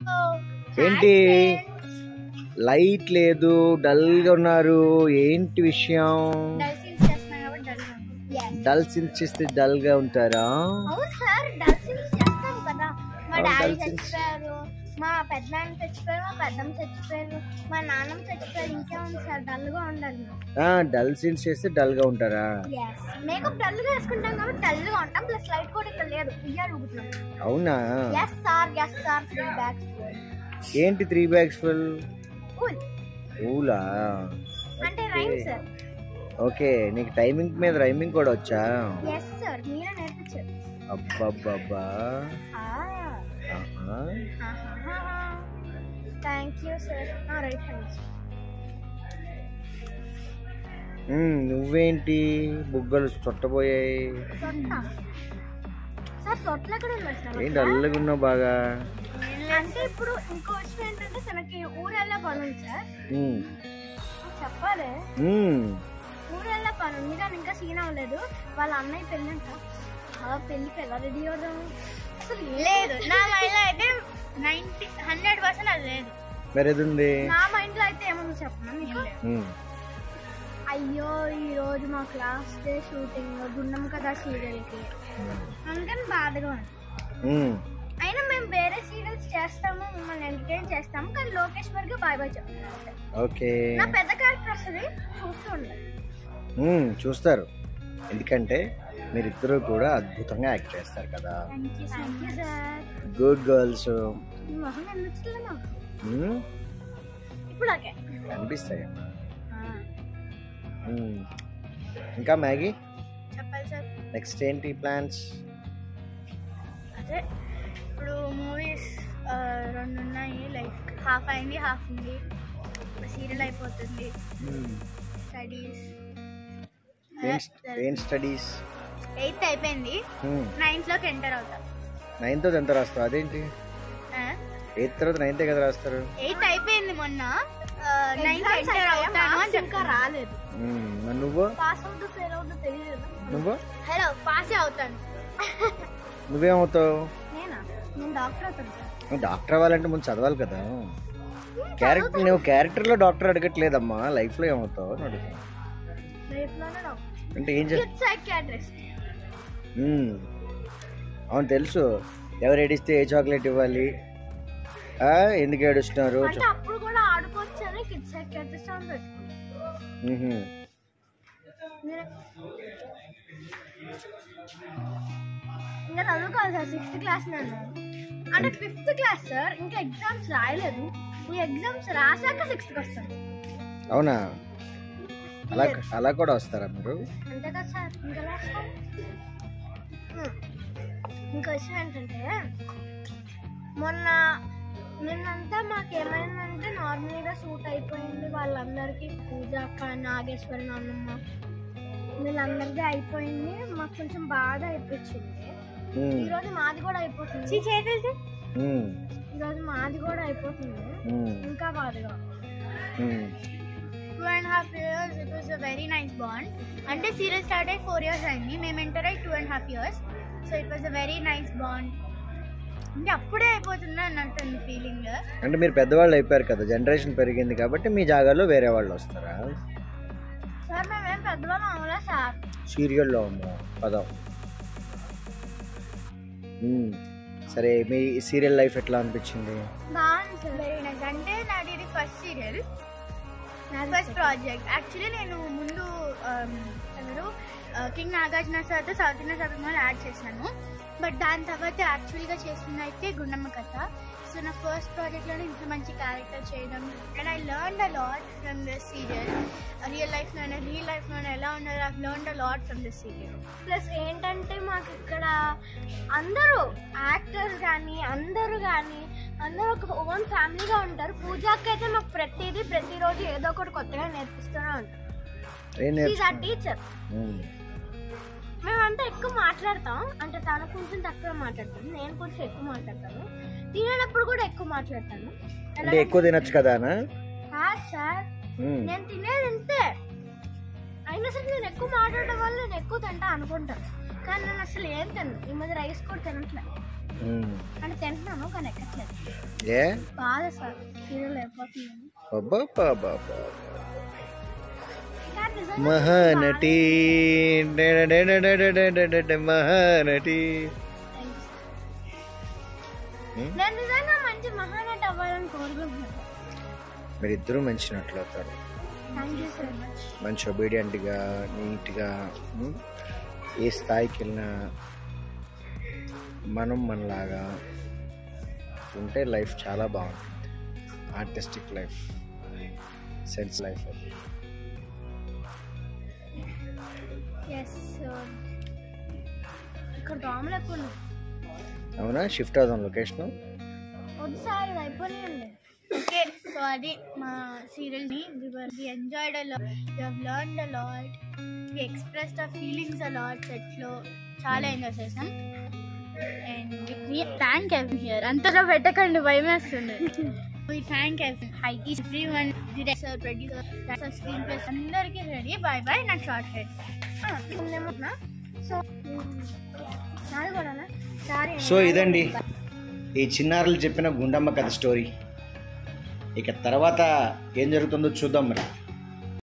ఏంటి లైట్ లేదు, డల్ గా ఉన్నారు, ఏంటి విషయం? డల్ సీన్స్ చేస్తే డల్ గా ఉంటారా? అవును సార్, డల్ సీన్స్ చేస్తాం కదా. మా డాడీ చచ్చిపోయారు, మా పెద్దనాన్న చచ్చిపోయారు, మా పెద్దమ్మ చచ్చిపోయారు, మా నాన్నమ్మ చచ్చిపోయారు. ఇంకేముంది సార్, డల్ గా ఉండాలి. డల్ సీన్స్ చేస్తే డల్ గా ఉంటారా? మేకప్ డల్ గా వేసుకుంటాం కాబట్టి డల్ గా ఉంటాం. ప్లస్ లైట్ కూడా ఇక్కడ లేదు, ఉయ్యాలు ఊగుతున్నాం. అవునా? yes sir 3 bags ఏంటి 3 bags full? ఊలా అంటే రైమ్ సార్. ఓకే, నీకు టైమింగ్ మీద రైమింగ్ కూడా వచ్చా? yes sir, మీరే నేర్పించారు. అబ్బబ్బబ్బా, thank you sir. Right hand. నువ్వేంటి బుగ్గలు చుట్టపోయాయి? సార్ సొట్ల ఎక్కడ ఉన్నాయి సార్? ఏంటి డల్గా ఉన్నావు బాగా? అంటే ఇప్పుడు ఇంకో విషయం ఏంటంటే తనకి ఊరెళ్ళే పని ఉంది సార్. చెప్పాలి, ఊరెళ్ళే పని ఉంది కానీ ఇంకా సీన్ అవ్వలేదు. వాళ్ళ అన్నయ్య పెళ్ళి అంట. పెళ్ళికి ఎలా రెడీ అవుదాం? అసలు లేదు నా మైండ్ లో అయితే 100% అది లేదు. మరి ఏది ఉంది నా మైండ్ లో అయితే? ఏమన్నా చెప్పనా మీకు? అయ్యో ఈ రోజు మా క్లాస్ డే షూటింగ్ గుండమ్మ కథ సీరియల్ కి, అందుకని బాధగా ఉంది. అయినా మేము వేరే సీరియల్స్ చేస్తాము, మిమ్మల్ని ఎంటర్టైన్ చేస్తాము, కానీ లోకేశ్వర్ గా బాయ్ బాయ్ చెప్తాము. ఓకే, నా పెద్ద క్యారెక్టర్ వస్తుంది, చూస్తూ ఉండాలి. చూస్తారు, ఎందుకంటే మీరిద్దరూ కూడా అద్భుతంగా యాక్ట్ చేస్తారు కదా. Good girls. ఇప్పుడు అనిపిస్తాయి. ఇంకా మ్యాగీ చెప్పాలి సార్, నెక్స్ట్ ఏంటి ప్లాన్స్? అదే ఇప్పుడు మూవీస్ 2 ఉన్నాయి, లైక్ హాఫ్ అయింది, హాఫ్ ఉంది. సీరియల్ అయిపోతుంది. స్టడీస్, ఏం స్టడీస్? 8th అయిపోయింది, 9th లోకి ఎంటర్ అవుతా. 9th 10th రాస్తావు? అదేంటి 8th తర్వాత 9th కదా రాస్తారు? 8th అయిపోయింది మొన్న, 9th ఎంటర్ అవుతాను అని ఇంకా రాలేదు. నువ్వు పాస్ అవుతూ ఫెయిల్ అవుతూ తెలియదు. నువ్వు హలో పాసే అవుతాను. నువ్వేమవుతావు? నేను డాక్టర్ అవుతాను సార్. డాక్టర్ అవ్వాలంటే ముందు చదవాలి కదా. క్యారెక్టర్, నువ్వు క్యారెక్టర్ లో డాక్టర్ అడగట్లేదమ్మా, లైఫ్ లో ఏమవుతావు అని అడుగుతావు. లైఫ్ లోనే డాక్టర్ అంటే ఏం చేస్తావు? సైకియాట్రిస్ట్. అవును తెలుసు, ఎవరు ఏడిస్తే ఏ చాక్లెట్ ఇవ్వాలి, ఎందుకు ఏడుస్తున్నారు, అంటే అప్పుడు కూడా ఆడుకోవచ్చు అని కిడ్స్ సైకియాట్రిస్ట్ అని పెట్టుకున్నాను. ఇంకా చదువుకోవాలి సార్, 6th క్లాస్ నన్ను. అంటే 5th క్లాస్ సార్, ఇంకా ఎగ్జామ్స్ రాయలేదు. ఈ ఎగ్జామ్స్ రాశాక 6th వస్తాను. అవునా? అలా కూడా వస్తారా మీరు? అంతే కదా సార్. ఇంకా రాస్తాను. ఇంకో విషయం ఏంటంటే, నిన్నంతా మాకేమైందంటే నార్మల్గా షూట్ అయిపోయింది వాళ్ళందరికీ, పూజ అక్క, నాగేశ్వరి, నాన్నమ్మ, వీళ్ళందరికీ అయిపోయింది. మాకు కొంచెం బాధ అయిపోయింది. ఈరోజు మాది కూడా అయిపోతుంది. ఈరోజు మాది కూడా అయిపోతుంది, ఇంకా బాధగా. 2.5 years, it was a very nice bond. అంటే సీరియల్ స్టార్ట్ అయ్యి 4 years అయింది, మేము ఎంటర్ అయ్యి 2.5 years. So it was a very nice bond. అంటే అప్పుడే అయిపోతుందా అన్నట్టుంది ఫీలింగ్. అంటే మీరు పెద్దవాళ్ళు అయిపోయారు కదా, జనరేషన్ పెరిగింది కాబట్టి మీ జాగాలో వేరే వాళ్ళు వస్తారా? సార్ మేమేం పెద్దవాళ్ళం అవ్వలే సార్, సీరియల్లో ఉందా పదం. సరే, మీ సీరియల్ లైఫ్ ఎట్లా అనిపించింది? బాగుంది సార్, వెరీ నైస్. అంటే నాది ఇది first serial, first project. Actually నేను ముందు ఎవరు కింగ్ నాగార్జున సార్తో సౌత్ ఇండియా సభలో యాడ్ చేశాను. బట్ దాని తర్వాత యాక్చువల్గా చేసింది అయితే గుండమ్మ కథ. సో నా ఫస్ట్ ప్రాజెక్ట్లోనే ఇంత మంచి క్యారెక్టర్ చేయడం, and I learned a lot from this serial. Real లైఫ్లోనే ఎలా ఉన్నారో I learned a lot from this serial. Plus ఏంటంటే మాకు ఇక్కడ అందరూ యాక్టర్స్ కానీ అందరూ ఒక ఓన్ ఫ్యామిలీగా ఉంటారు. పూజకి అయితే మాకు ప్రతిరోజు ఏదో ఒకటి కొత్తగా నేర్పిస్తూనే ఉంటారు. టీచర్. మేమంతా ఎక్కువ మాట్లాడతాం, అంటే తను కొంచెం తక్కువ మాట్లాడతాను, నేను కొంచెం ఎక్కువ మాట్లాడతాను. తినేటప్పుడు కూడా ఎక్కువ మాట్లాడతాను. ఎక్కువ తినొచ్చు కదా సార్, నేను తినేది ఇంతే. అయినా సరే నేను ఎక్కువ మాట్లాడడం వల్ల నేను ఎక్కువ తింటా అనుకుంటాను, కానీ నేను అసలు ఏం తిన్నాను. ఈ మధ్య రైస్ కూడా తినట్లేదు. అంటే తింటున్నాను కానీ ఎక్కట్లేదు. ఏ బాగా సార్ సీరియల్ అయిపోతుంది. మహానటి మహానటి. నేను నిజంగా మంచి మహానటి అవ్వాలని కోరుకుంటున్నాను. మీరిద్దరూ మంచి నటులు అవుతారు. మంచి ఒబీడియంట్గా నీట్గా ఏ స్థాయికి వెళ్ళినా మనం మనలాగా ఉంటే లైఫ్ చాలా బాగుంటుంది. Artistic life, sense life. ఇక్కడ దోమలు ఎక్కువ. అవునా? షిఫ్ట్ అవుదాం లొకేషన్. వద్దు సార్ అయిపోయినాయండి. ఓకే, సో అది మా సీరియల్ని. We enjoyed a lot, we have learned a lot, we expressed our feelings a lot. సెట్లో చాలా ఎంజాయ్ చేసాం. And we thank everyone here. అంతలో పెట్టకండి, భయం వేస్తుంది. We thank everyone, director, producer, screenplay, అందరికీ రెడీ. Bye bye. నాకు షార్ట్ హెడ్ సో ఇదండి ఈ చిన్నారులు చెప్పిన గుండమ్మ కథ స్టోరీ. ఇక తర్వాత ఏం జరుగుతుందో చూద్దాం మరి.